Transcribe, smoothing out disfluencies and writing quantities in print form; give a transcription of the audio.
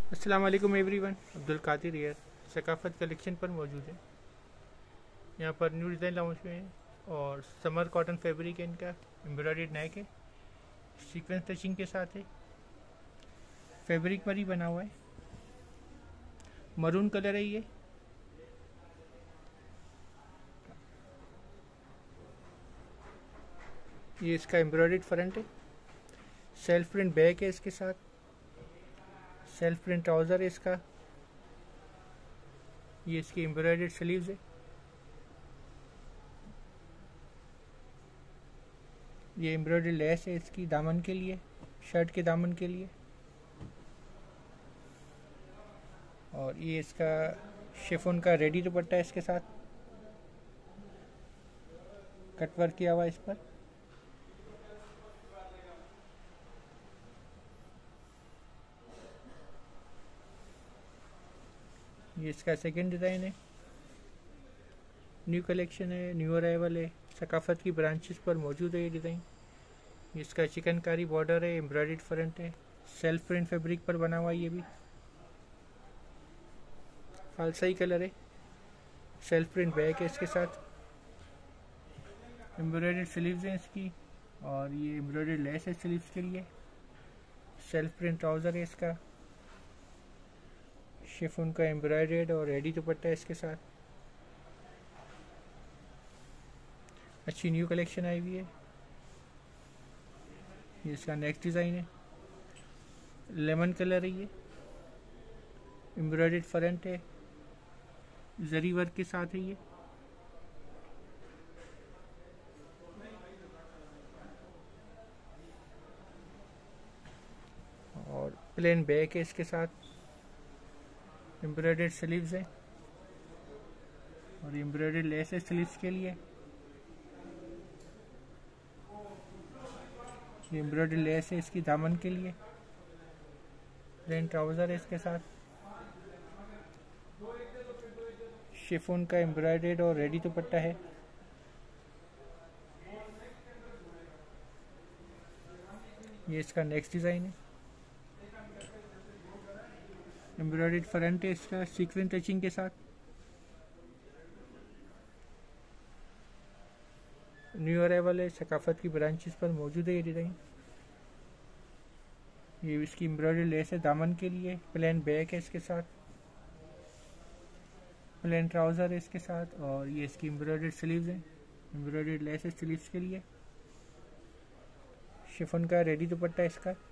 अस्सलाम वालेकुम everyone. Abdul Qadir here, Saqafat collection पर मौजूद है। यहाँ पर न्यू डिज़ाइन लॉन्च हुए हैं और समर कॉटन फैब्रिक है। इनका एम्ब्रॉयडर्ड नेक है, सीक्वेंस टचिंग के साथ है, फैब्रिक पर ही बना हुआ है। मरून कलर है ये इसका एम्ब्रॉयडर्ड फ्रंट है, सेल्फ प्रिंट बैक है, इसके साथ सेल्फ प्रिंट ट्राउज़र है इसका। ये इसकी एम्ब्रॉयडर्ड स्लीव्स है। ये एम्ब्रॉयडर्ड लेस है इसकी दामन के लिए, शर्ट के दामन के लिए। और ये इसका शिफॉन का रेडी दुपट्टा है, इसके साथ कट वर्क किया हुआ इस पर। ये इसका सेकंड डिज़ाइन है, न्यू कलेक्शन है, न्यू अराइवल है, सकाफ़त की ब्रांचेस पर मौजूद है ये डिज़ाइन। इसका चिकनकारी बॉर्डर है, एम्ब्रॉयडर्ड फ्रंट है, सेल्फ प्रिंट फैब्रिक पर बना हुआ। ये भी फालसाई कलर है, सेल्फ प्रिंट बैक है, इसके साथ एम्ब्रॉयडर्ड स्लीव्स हैं इसकी। और ये एम्ब्रॉयडर्ड लेस है स्लीव्स के लिए। सेल्फ प्रिंट ट्राउज़र है इसका, शिफॉन का एम्ब्रॉयडर्ड और रेडी दुपट्टा है इसके साथ। अच्छी न्यू कलेक्शन आई हुई है। ये इसका नेक्स्ट डिज़ाइन है, लेमन कलर है, ये एम्ब्रॉयडर्ड फ्रंट है, जरी वर्क के साथ है ये। और प्लेन बैक है इसके साथ, एम्ब्रॉयडर्ड स्लीव्स है और एम्ब्रॉयडर्ड लेस है स्लीव्स के लिए। ये एम्ब्रॉयडर्ड लेस है इसकी दामन के लिए। प्लेन ट्राउज़र है इसके साथ, शिफॉन का एम्ब्रॉयडर्ड और रेडी दुपट्टा है। ये इसका नेक्स्ट डिज़ाइन है, एम्ब्रॉयडर्ड फ्रंट है इसका सीक्वेंस टचिंग के साथ। न्यू अराइवल है, सकाफ़त की ब्रांचेस पर मौजूद है ये डिज़ाइन। ये इसकी एम्ब्रॉयडर्ड लेस है दामन के लिए। प्लेन बैक है इसके साथ, प्लेन ट्राउज़र है इसके साथ। और ये इसकी एम्ब्रॉयडर्ड स्लीव्स हैं, एम्ब्रॉयडर्ड लेस है स्लीव्स के लिए। शिफॉन का रेडी दुपट्टा इसका।